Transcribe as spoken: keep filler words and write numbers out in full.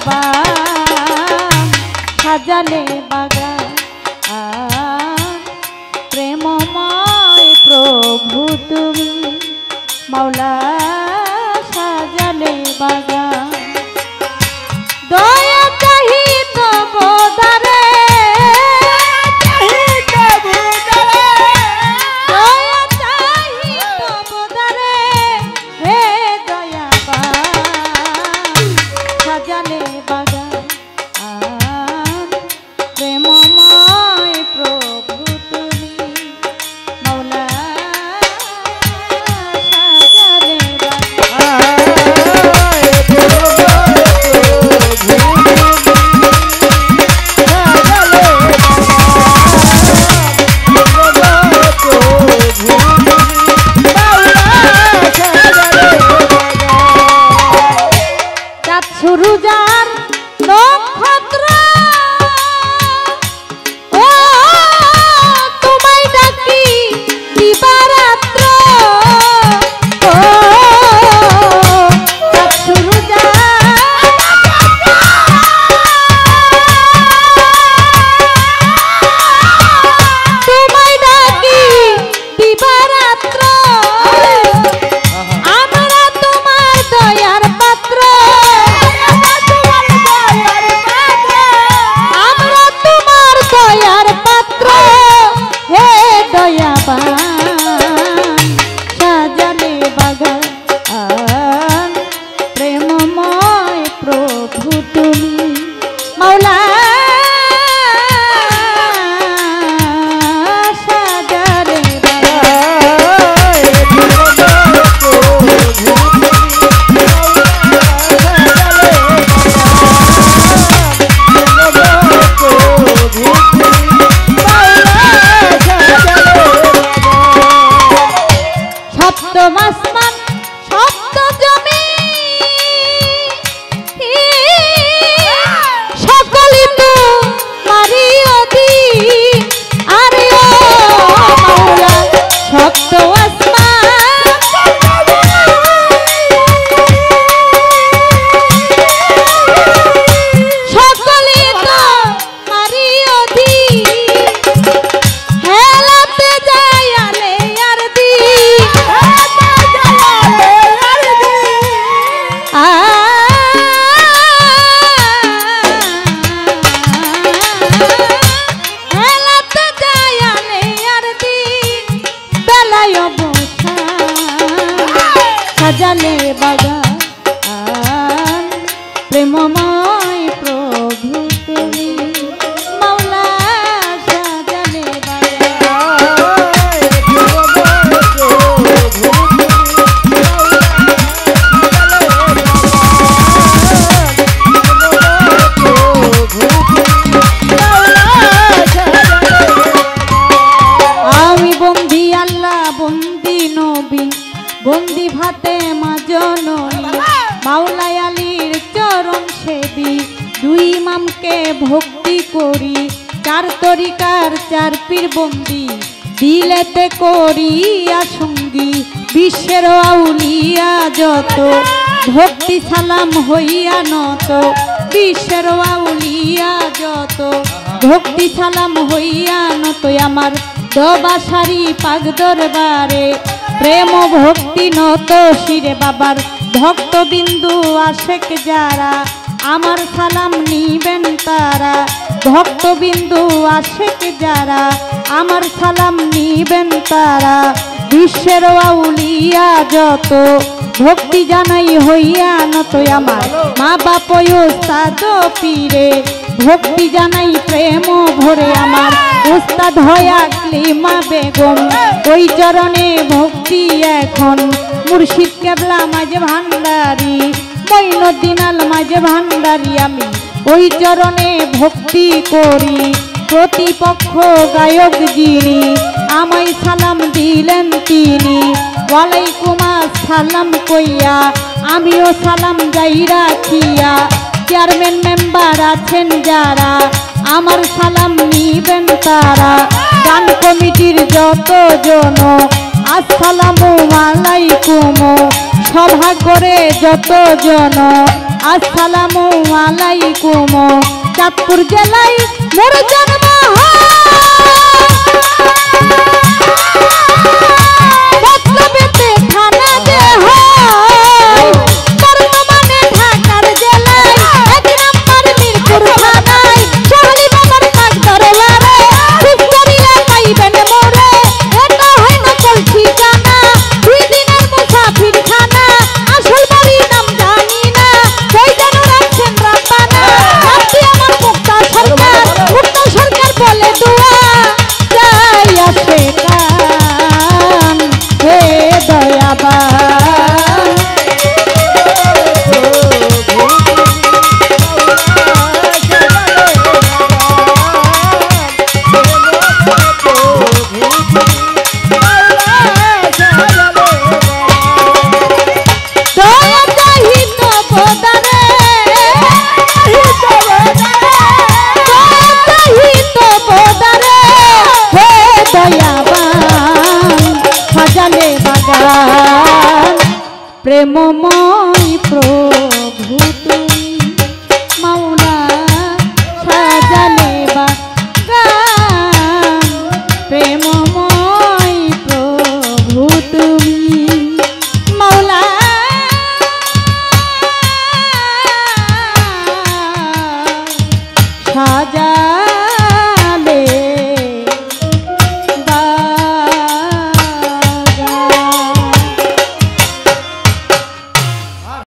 বাগান সাজালে বাগান প্রেমময় প্রভু তুমি মাওলা সাজালে বাগান দয়া চাহি তব দ্বারে দয়া চাহি তব দ্বারে হে দয়াবান সাজালে বাগান প্রেমময় প্রভু তুমি মাওলা সাজালে সুরুজার নক্ষত্র ও তোমায় ডাকি দিবারাত্র ও তোমায় ডাকি দিবারাত্র আমরা তোমার দয়ার পাত্র সাজালে বাগান প্রেমময় প্রভু তুমি মাওলা সাজালে আসমান সপ্ত জমি সকলি তো মারি অধীন আরে ও মাওলা সপ্ত আসমান সকলি তো মারি অধীন হেলাতে যায় আলে আর দি সাজালে বাগান প্রেমময় প্রভু তুমি মাওলা সাজালে আমি বন্দি আল্লাহ বন্দি নবী বন্দি ভাতে মা জননী মাওলা আলীর চরণ সেবী দুই ইমামকে ভক্তি করি চার তরিকার চার পীর বন্দি দিলেতে করিয়া সঙ্গী বিশ্বের আউলিয়া যত ভক্তি সালাম হইয়া নত বিশ্বের আউলিয়া যত ভক্তি সালাম হইয়া নত আমার দবাসারি পাক দরবারে প্রেম ভক্তি নত শিরে বাবার ভক্তবিন্দু আশেক যারা আমার সালাম নিবেন তারা ভক্তবিন্দু আশেক যারা আমার সালাম নিবেন তারা বিশ্বের আউলিয়া যত ভক্তি জানাই হইয়া নত আমার মা বাপ ওস্তাদ পীরে ভক্তি জানাই প্রেম ভরে আমার উস্তাদ হয়া ক্লিমা বেগম ওই চরণে ভক্তি এখন মুর্শিদ কেবলা মাঝে ভান্ডারি মঈনুদ্দিন আল মাঝে ভান্ডারি আমি ওই চরণে ভক্তি করি প্রতিপক্ষ গায়ক যিনি আমায় সালাম দিলেন তিনি ওয়ালাইকুম আসসালাম কইয়া আমিও সালাম যাই রাখিয়া চেয়ারম্যান মেম্বার আছেন যারা আমার সালাম নিবেন তারা গান কমিটির যত জন আসসালামু আলাইকুম সভা করে যত জন আসসালামু আলাইকুম চাঁদপুর জেলায় মোর জন্ম বদলবেতে থানা যে হয় বর্তমানে ঢাকার জেলায় এক নম্বর মিরপুর থানায় সোহালি বাবার পাক দরবারে খুব করিয়া পাইবেন মোরে এটা হয় নকল ঠিকানা দুই দিনের মুসাফির খানা আসল বাড়ি নাম জানি না কই যেন রাখছেন রাব্বানা রাত্রি আমার মুক্তা সরকার মুক্তা সরকার বলে দোয়া যাই আসে কান হে দয়াবান দয়া চাহিত বোদারে দয়া চাহিত বোদারে হে দয়াবান সাজালে বাগান প্রেম